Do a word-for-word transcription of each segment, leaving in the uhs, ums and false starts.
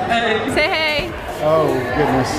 Hey. Say hey. Oh, goodness.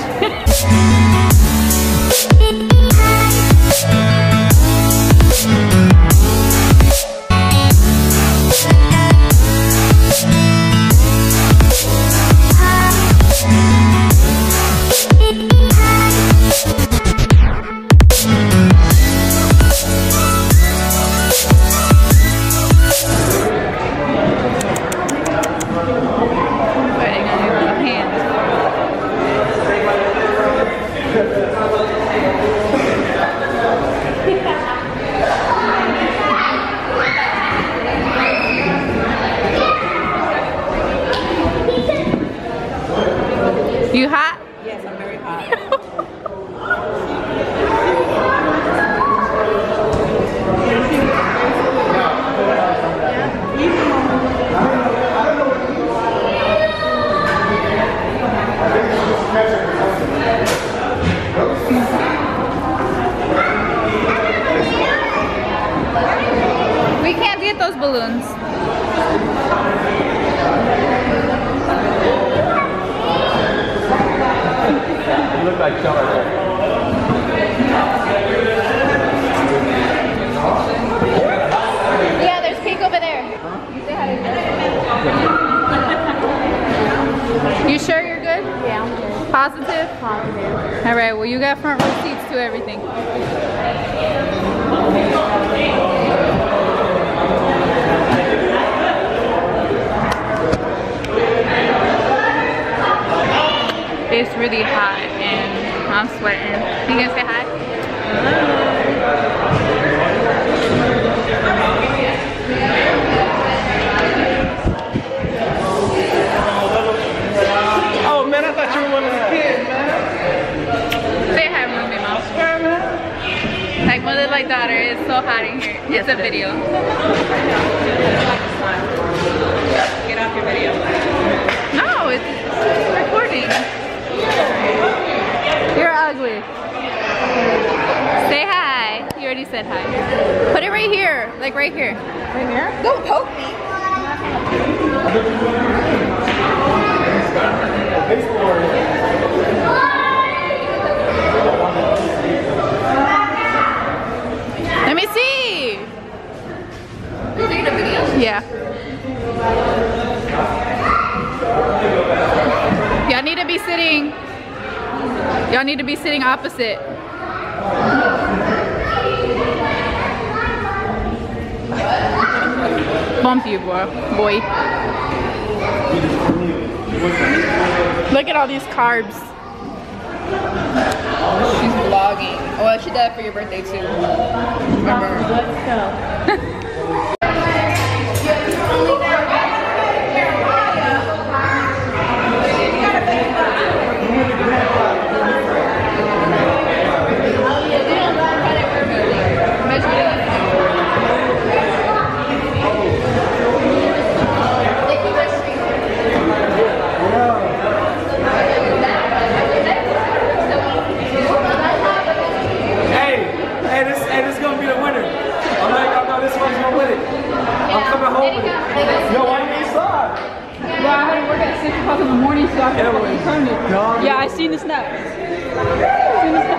You hot? Yes, I'm very hot. We can't get those balloons. You look like Sean right there. Yeah, there's cake over there. You say hi to You sure you're good? Yeah, I'm good. Positive? Positive. All right, well you got front row seats to everything. It's really hot and I'm sweating. You gonna say hi? Oh man, I thought you were one of the kids, man. Say hi, roommate mom. Like mother, like daughter. It's so hot in here. It's a video. Get off your video. No, it's recording. You're ugly. Say hi. You already said hi. Put it right here. Like right here. Right here? Don't poke me. Let me see. You're taking a video? Yeah. Y'all need to be sitting. Y'all need to be sitting opposite. Bump you, boy. Boy. Look at all these carbs. She's vlogging. Well, she did that for your birthday too. Remember? Let's go. Yeah, I seen the snap. Seen the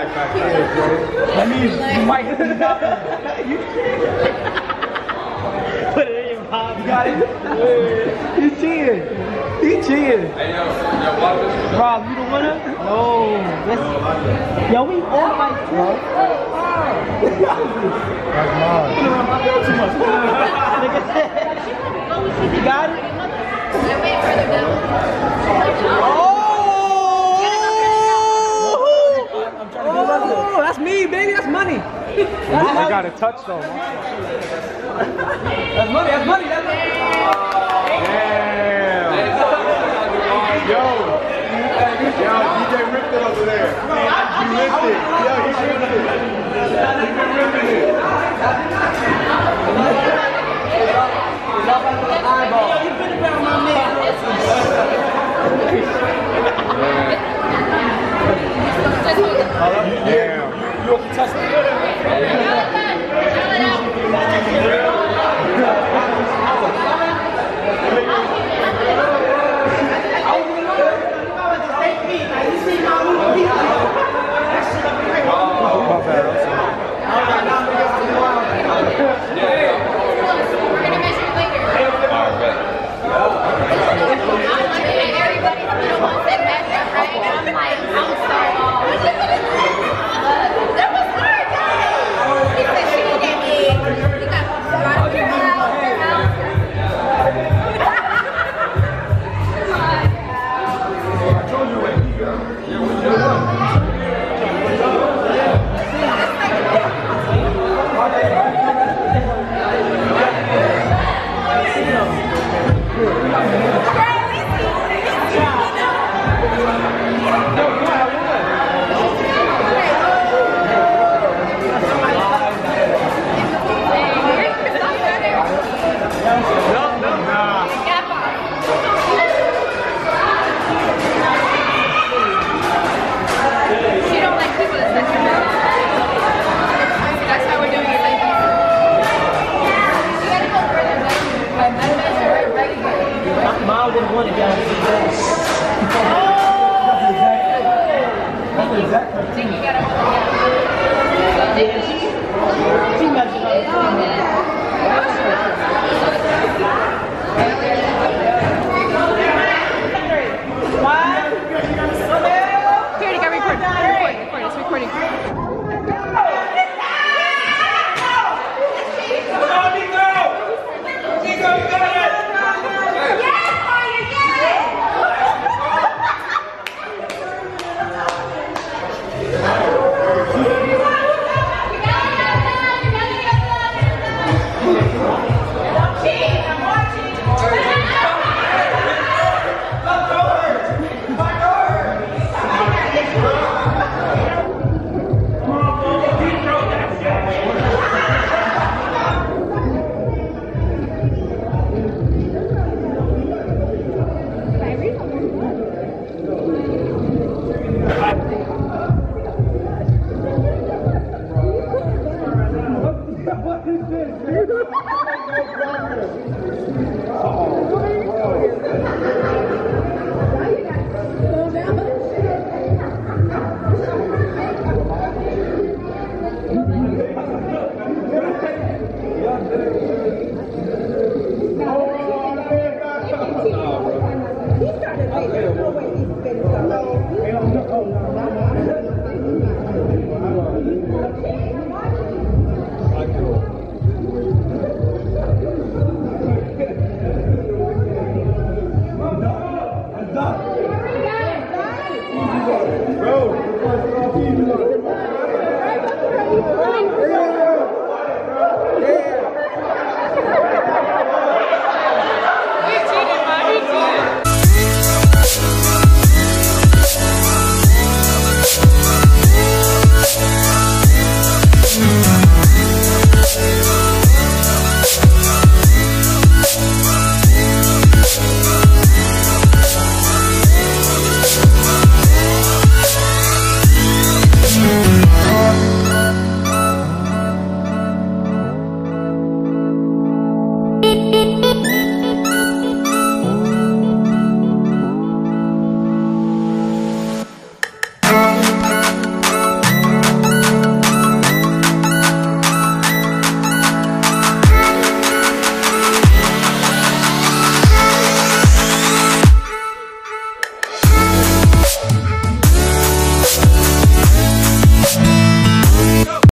That means you might hit the Put it in your mouth. You got it? He's cheating. He's cheating. Hey, yo, yo, Rob, you the winner? No. Let's, yo, we all fight, bro. That's mine. Too much. You got it? Oh, that's me, baby. That's money. I got a touch though. That's money. That's money. That's money. Damn. Yo. Yo, D J ripped it over there. He ripped it. Yo, he ripped it. He's been ripping it. It's all about the eyeball. You put it around my man. Damn. You, you, you touched it.